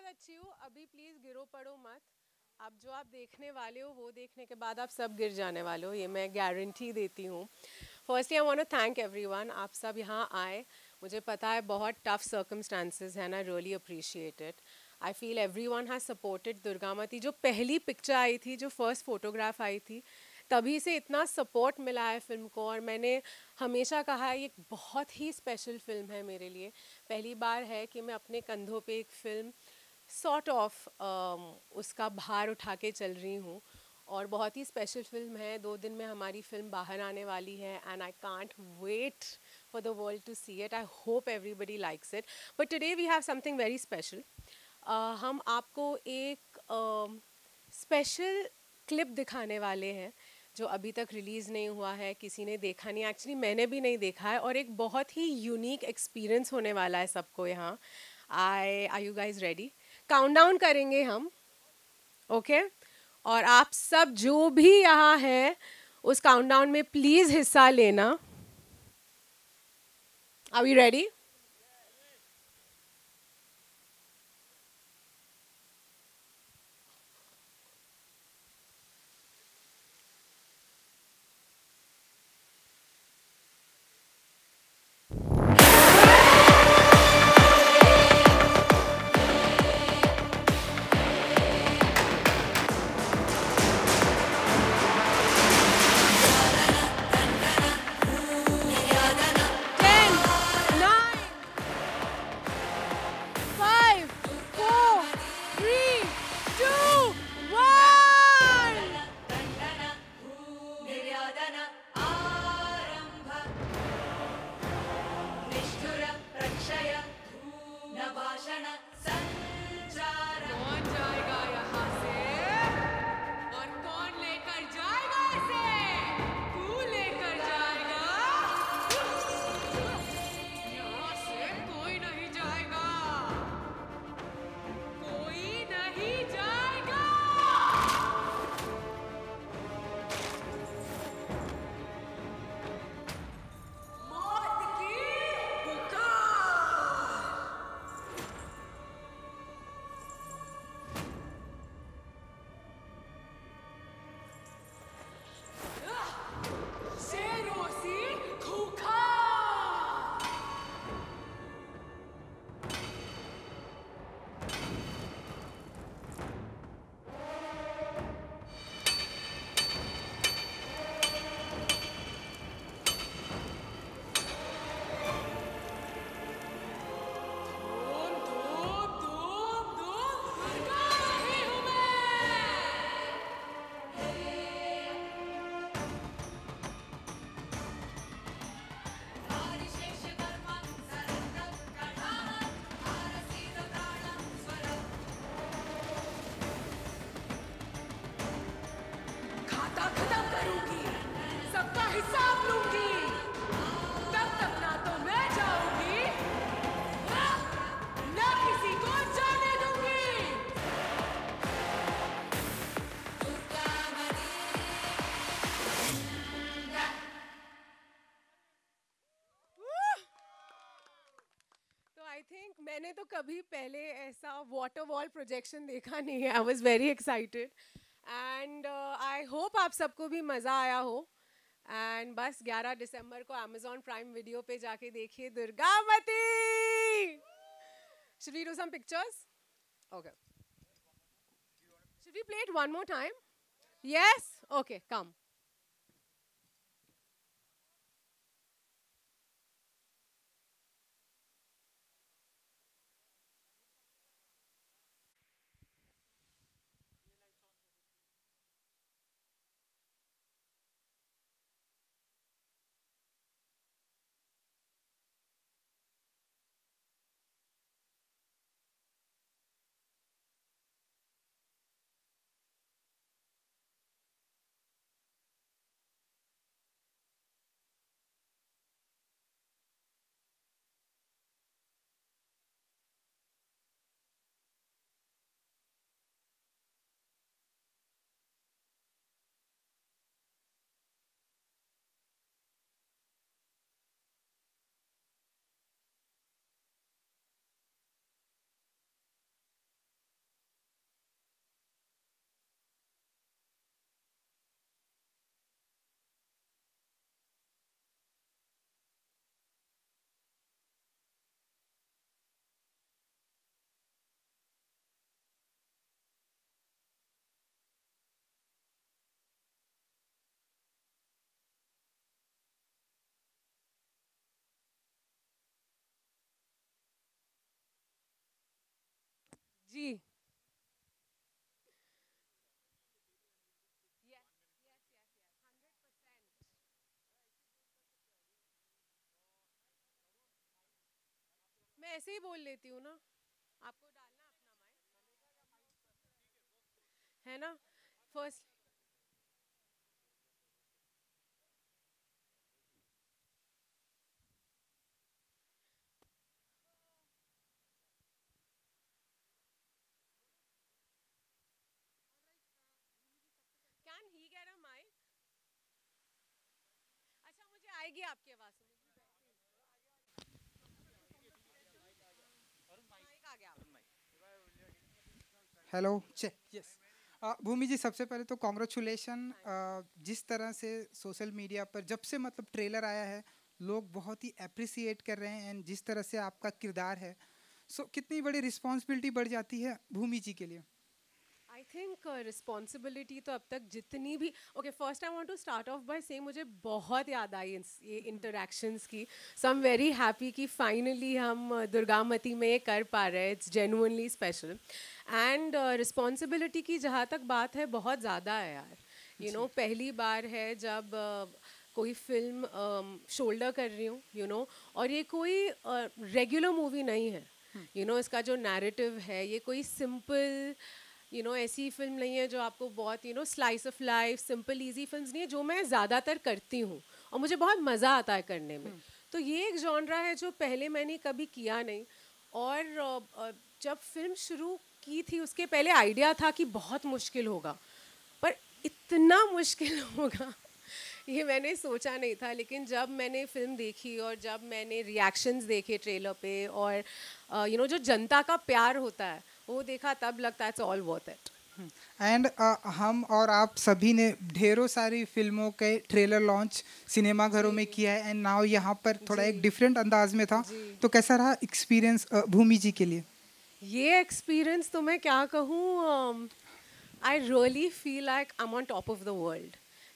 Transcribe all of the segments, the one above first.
अच्छी हूँ। अभी प्लीज गिरो पड़ो मत। अब जो आप देखने वाले हो वो देखने के बाद आप सब गिर जाने वाले हो, ये मैं गारंटी देती हूँ। Firstly I want to thank everyone, आप सब यहाँ आए। मुझे पता है बहुत टफ सर्कमस्टांसेस है ना, really appreciate it. I feel everyone has supported Durgamati. जो पहली पिक्चर आई थी, जो फर्स्ट फोटोग्राफ आई थी, तभी से इतना सपोर्ट मिला है फिल्म को। और मैंने हमेशा कहा है ये बहुत ही स्पेशल फिल्म है मेरे लिए। पहली बार है कि मैं अपने कंधों पे एक फ़िल्म सॉर्ट ऑफ उसका भार उठा के चल रही हूँ। और बहुत ही स्पेशल फिल्म है। 2 दिन में हमारी फिल्म बाहर आने वाली है and I can't wait for the world to see it. I hope everybody likes it. But today we have something very special. हम आपको एक स्पेशल क्लिप दिखाने वाले हैं जो अभी तक रिलीज़ नहीं हुआ है, किसी ने देखा नहीं, एक्चुअली मैंने भी नहीं देखा है। और एक बहुत ही यूनिक एक्सपीरियंस होने वाला है सबको यहाँ। Are you guys ready? Countdown करेंगे हम, ओके? और आप सब जो भी यहाँ है उस काउंटडाउन में प्लीज़ हिस्सा लेना। Are we ready? कौन जाएगा यहाँ से और कौन लेकर जाएगा इसे? तू लेकर जाएगा। यहाँ से कोई नहीं जाएगा, कोई नहीं जाएगा। मौत की पुकार। शेरों सी खूंखार। धूम धूम धूम धूम गा रही हूँ मैं। खाता खत्म करूंगी, सबका हिसाब लूंगी। तब तक ना तो मैं जाऊंगी, ना किसी को जाने दूंगी। तो आई थिंक मैंने तो कभी पहले ऐसा वाटर वॉल प्रोजेक्शन देखा नहीं है। I was very excited and I hope आप सबको भी मज़ा आया हो। एंड बस 11 दिसंबर को Amazon प्राइम वीडियो पे जाके देखिए Durgavati. Should we do some pictures? Okay. Should we play it one more time? Yes? Okay, come. जी मैं ऐसे ही बोल लेती हूँ ना, आपको डालना अपना है ना। First can he get a mic? अच्छा मुझे आएगी आपकी आवाज़, माइक आ गया। Hello check yes. Bhumi ji, सबसे पहले तो कॉन्ग्रेचुलेशन। जिस तरह से सोशल मीडिया पर जब से मतलब ट्रेलर आया है, लोग बहुत ही अप्रिसिएट कर रहे हैं, एंड जिस तरह से आपका किरदार है, कितनी बड़ी रिस्पॉन्सिबिलिटी बढ़ जाती है भूमि जी के लिए। आई थिंक रिस्पॉन्सिबिलिटी तो अब तक जितनी भी, okay first I want to start off by saying मुझे बहुत याद आई ये इंटरेक्शंस की। So I am very happy कि फाइनली हम दुर्गामती में ये कर पा रहे हैं। It's genuinely special. And responsibility की जहाँ तक बात है, बहुत ज़्यादा है यार। यू नो पहली बार है जब कोई फिल्म शोल्डर कर रही हूँ, और ये कोई रेगुलर मूवी नहीं है। इसका जो नैरेटिव है, ये कोई सिंपल ऐसी फिल्म नहीं है जो आपको बहुत slice of life, simple easy films नहीं है जो मैं ज़्यादातर करती हूँ और मुझे बहुत मज़ा आता है करने में। तो ये एक जॉनरा है जो पहले मैंने कभी किया नहीं। और जब फिल्म शुरू की थी उसके पहले आइडिया था कि बहुत मुश्किल होगा, पर इतना मुश्किल होगा ये मैंने सोचा नहीं था। लेकिन जब मैंने फिल्म देखी और जब मैंने रिएक्शंस देखे ट्रेलर पे, और जो जनता का प्यार होता है वो देखा, तब लगता है it's all worth it. And हम और आप सभी ने ढेरों सारी फिल्मों के ट्रेलर लॉन्च सिनेमा घरों में किया है, एंड नाउ यहाँ पर थोड़ा एक डिफरेंट अंदाज में था। जी। तो कैसा रहा एक्सपीरियंस भूमि जी के लिए? ये एक्सपीरियंस तो मैं क्या कहूँ, I really feel like I am on top of the world.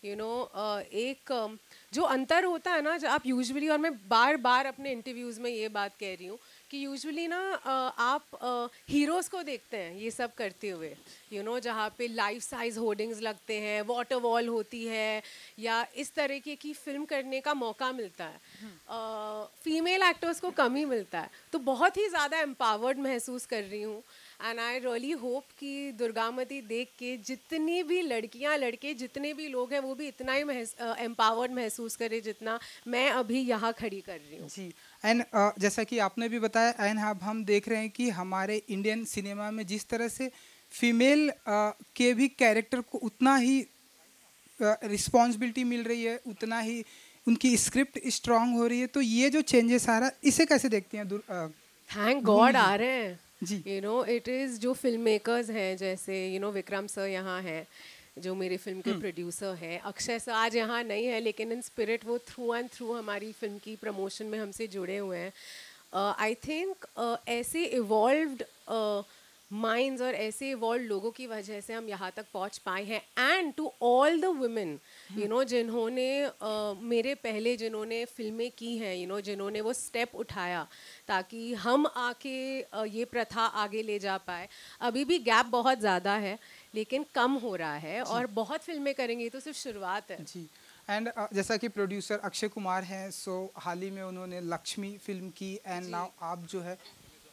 एक जो अंतर होता है ना, जो आप यूजुअली, और मैं बार बार अपने इंटरव्यूज़ में ये बात कह रही हूँ कि यूजुअली ना आप हीरोज़ को देखते हैं ये सब करते हुए, जहाँ पे लाइफ साइज होर्डिंग्स लगते हैं, वाटर वॉल होती है, या इस तरीके की फिल्म करने का मौका मिलता है। फीमेल एक्टर्स को कम ही मिलता है, तो बहुत ही ज़्यादा एम्पावर्ड महसूस कर रही हूँ। एंड आई रियली होप कि दुर्गामती देख के जितनी भी लड़कियां लड़के जितने भी लोग हैं वो भी इतना ही एम्पावर्ड महसूस करें जितना मैं अभी यहाँ खड़ी कर रही हूँ। जी। एंड जैसा कि आपने भी बताया, एंड अब हम देख रहे हैं कि हमारे इंडियन सिनेमा में जिस तरह से फीमेल के भी कैरेक्टर को उतना ही रिस्पॉन्सिबिलिटी मिल रही है, उतना ही उनकी स्क्रिप्ट स्ट्रांग हो रही है। तो ये जो चेंजेस आ रहा है, इसे कैसे देखती हैं थैंक भूमि गॉड जी? आ रहे हैं। जी इट इज़ जो फिल्म मेकर्स हैं, जैसे विक्रम सर यहाँ हैं, जो मेरे फिल्म के प्रोड्यूसर हैं। अक्षय सर आज यहाँ नहीं है, लेकिन इन स्पिरिट वो थ्रू एंड थ्रू हमारी फिल्म की प्रमोशन में हमसे जुड़े हुए हैं। आई थिंक ऐसे इवॉल्व्ड माइंड्स और ऐसे इवॉल्व लोगों की वजह से हम यहाँ तक पहुँच पाए हैं। And to all the women जिन्होंने मेरे पहले जिन्होंने फिल्में की हैं, जिन्होंने वो स्टेप उठाया ताकि हम आके ये प्रथा आगे ले जा पाए। अभी भी गैप बहुत ज़्यादा है, लेकिन कम हो रहा है, और बहुत फिल्में करेंगे, तो सिर्फ शुरुआत है। जी। एंड जैसा कि प्रोड्यूसर अक्षय कुमार हैं, हाल ही में उन्होंने लक्ष्मी फिल्म की, एंड नाउ आप जो है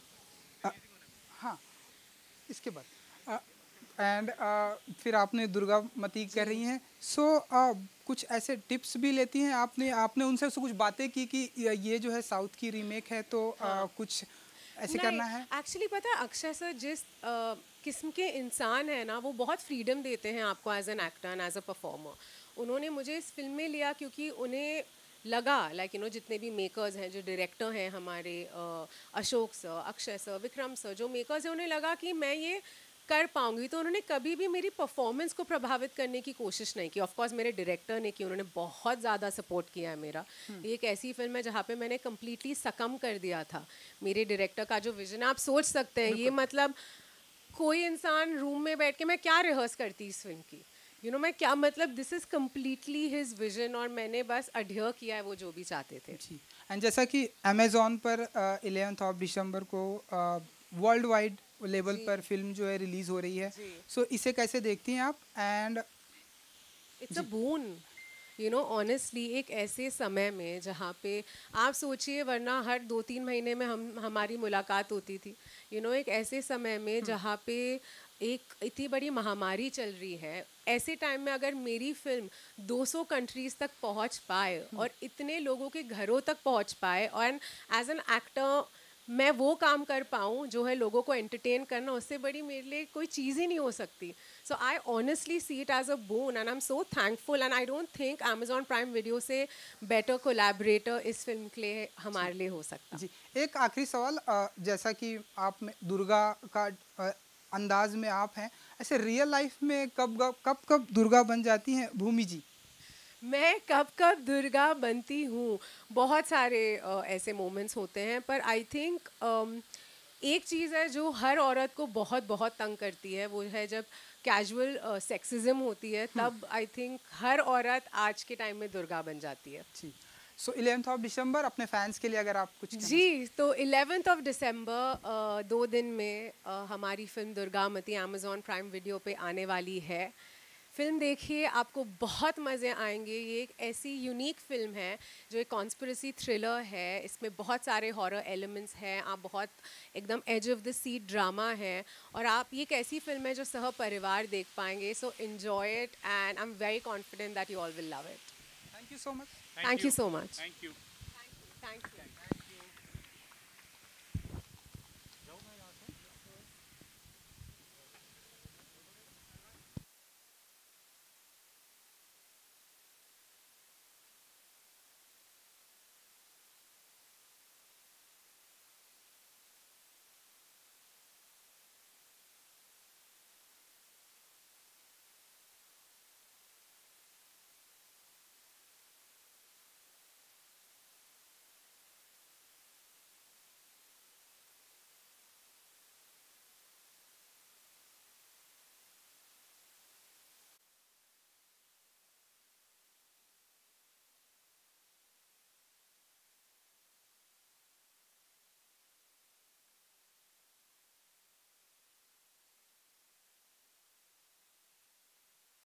हाँ, इसके बाद एंड फिर आपने दुर्गामती कर रही हैं। कुछ ऐसे टिप्स भी लेती हैं आपने आपने उनसे कुछ बातें की कि ये जो है साउथ की रीमेक है, तो कुछ ऐसे करना है? एक्चुअली पता है अक्षय सर जिस किस्म के इंसान है ना, वो बहुत फ्रीडम देते हैं आपको as an actor and as a performer. उन्होंने मुझे इस फिल्म में लिया क्योंकि उन्हें लगा, लाइक जितने भी मेकर्स हैं, जो डायरेक्टर हैं हमारे, Ashok sir, Akshay sir, Vikram sir, जो मेकर्स हैं, उन्हें लगा कि मैं ये कर पाऊंगी। तो उन्होंने कभी भी मेरी परफॉर्मेंस को प्रभावित करने की कोशिश नहीं की। ऑफ कोर्स मेरे डायरेक्टर ने की, उन्होंने बहुत ज़्यादा सपोर्ट किया है मेरा। ये एक ऐसी फिल्म है जहाँ पे मैंने कम्प्लीटली सकम कर दिया था मेरे डायरेक्टर का जो विजन है। आप सोच सकते हैं, ये मतलब कोई इंसान रूम में बैठ के, मैं क्या रिहर्स करती इस फिल्म की, मैं क्या, मतलब this is completely his vision, और मैंने बस अड्यर किया है वो जो भी चाहते थे। जी। एंड जैसा कि अमेजोन पर 11 ऑफ दिसंबर को वर्ल्ड वाइड लेवल जी। पर फिल्म जो है रिलीज हो रही है, जी। सो इसे कैसे देखती हैं आप? And it's a boon, you know, honestly एक ऐसे समय में जहाँ पे आप सोचिए, वरना हर 2-3 महीने में हमारी मुलाकात होती थी, यू नो, एक ऐसे समय में जहाँ पे एक इतनी बड़ी महामारी चल रही है, ऐसे टाइम में अगर मेरी फिल्म 200 कंट्रीज तक पहुँच पाए और इतने लोगों के घरों तक पहुँच पाए, और एज एन एक्टर मैं वो काम कर पाऊँ जो है लोगों को एंटरटेन करना, उससे बड़ी मेरे लिए कोई चीज़ ही नहीं हो सकती. So I honestly see it as a boon and I am so thankful, and I don't think Amazon Prime Video से बेटर कोलैबोरेटर इस फिल्म के लिए हमारे लिए हो सकता. जी, एक आखिरी सवाल, जैसा कि आप में दुर्गा का अंदाज में आप हैं, ऐसे रियल लाइफ में कब दुर्गा बन जाती हैं भूमि जी? मैं कब कब दुर्गा बनती हूँ, बहुत सारे ऐसे मोमेंट्स होते हैं, पर आई थिंक एक चीज़ है जो हर औरत को बहुत बहुत तंग करती है, वो है जब कैजुअल सेक्सिज्म होती है, तब आई थिंक हर औरत आज के टाइम में दुर्गा बन जाती है. जी, सो 11th ऑफ दिसंबर अपने फैंस के लिए अगर आप कुछ कहना जी, तो 11th ऑफ दिसंबर 2 दिन में हमारी film Durgamati Amazon Prime Video पे आने वाली है. फिल्म देखिए, आपको बहुत मज़े आएंगे. ये एक ऐसी यूनिक फिल्म है जो एक कॉन्स्पिरेसी थ्रिलर है. इसमें बहुत सारे हॉरर एलिमेंट्स हैं. आप बहुत एकदम edge of the seat drama है, और आप ये एक ऐसी फिल्म है जो सह परिवार देख पाएंगे. So enjoy it and I am very confident that you all will love it. Thank you so much. Thank you so much. Thank you. Thank you.